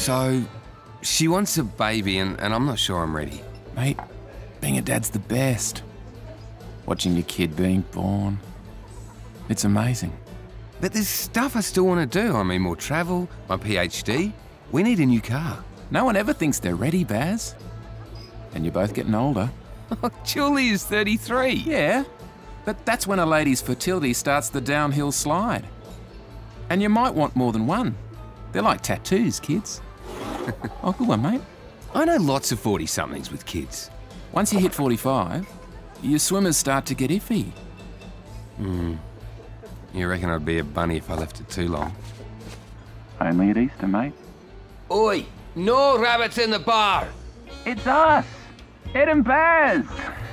So, she wants a baby and I'm not sure I'm ready. Mate, being a dad's the best. Watching your kid being born. It's amazing. But there's stuff I still want to do. I mean, more travel, my PhD. We need a new car. No one ever thinks they're ready, Baz. And you're both getting older. Julie is 33. Yeah, but that's when a lady's fertility starts the downhill slide. And you might want more than one. They're like tattoos, kids. Oh, good one, mate. I know lots of 40-somethings with kids. Once you hit 45, your swimmers start to get iffy. You reckon I'd be a bunny if I left it too long? Only at Easter, mate. Oi! No rabbits in the bar! It's us! Ed and Baz!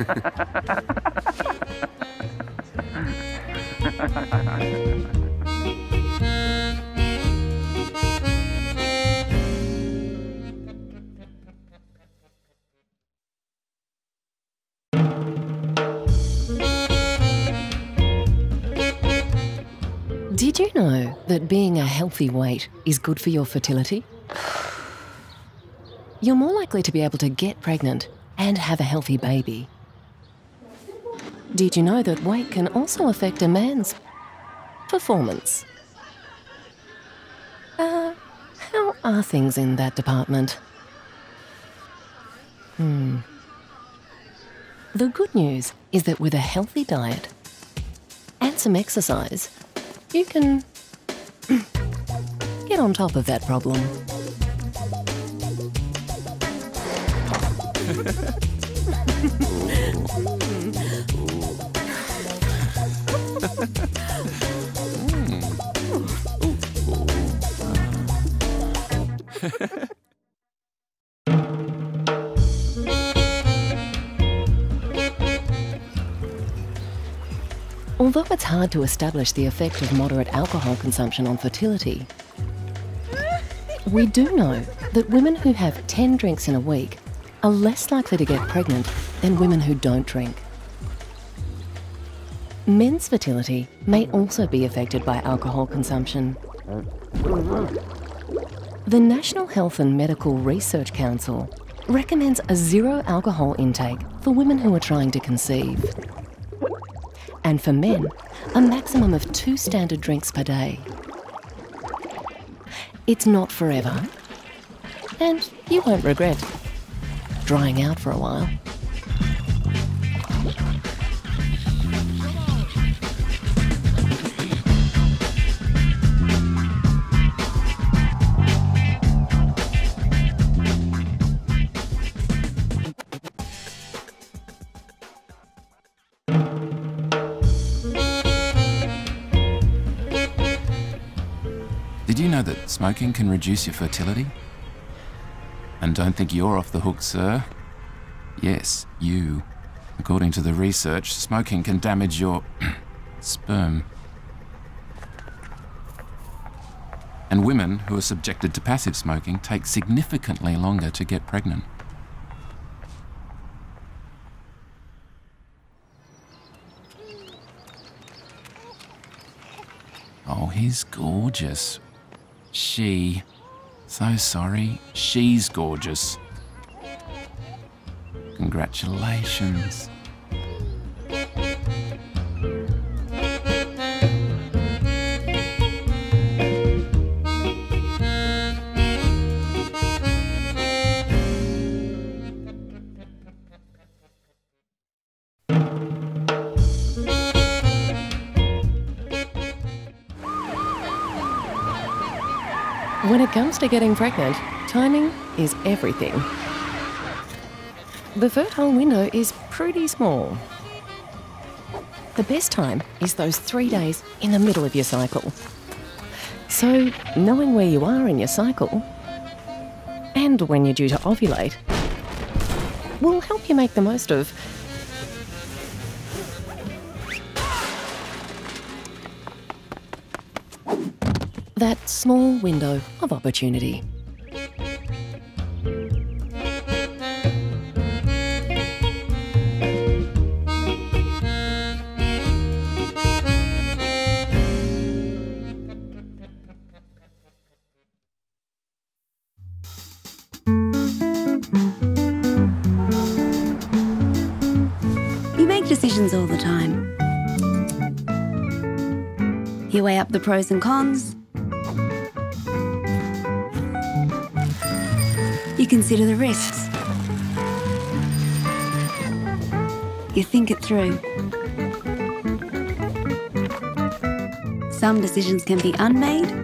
Did you know that being a healthy weight is good for your fertility? You're more likely to be able to get pregnant and have a healthy baby. Did you know that weight can also affect a man's performance? How are things in that department? The good news is that with a healthy diet and some exercise, you can get on top of that problem. Although it's hard to establish the effect of moderate alcohol consumption on fertility, we do know that women who have 10 drinks in a week are less likely to get pregnant than women who don't drink. Men's fertility may also be affected by alcohol consumption. The National Health and Medical Research Council recommends a zero alcohol intake for women who are trying to conceive. And for men, a maximum of 2 standard drinks per day. It's not forever, and you won't regret drying out for a while. Did you know that smoking can reduce your fertility? And don't think you're off the hook, sir. Yes, you. According to the research, smoking can damage your sperm. And women who are subjected to passive smoking take significantly longer to get pregnant. Oh, he's gorgeous. So sorry, she's gorgeous. Congratulations. When it comes to getting pregnant, timing is everything. The fertile window is pretty small. The best time is those 3 days in the middle of your cycle. So, knowing where you are in your cycle and when you're due to ovulate will help you make the most of that small window of opportunity. decisions all the time. You weigh up the pros and cons. You consider the risks. You think it through. Some decisions can be unmade,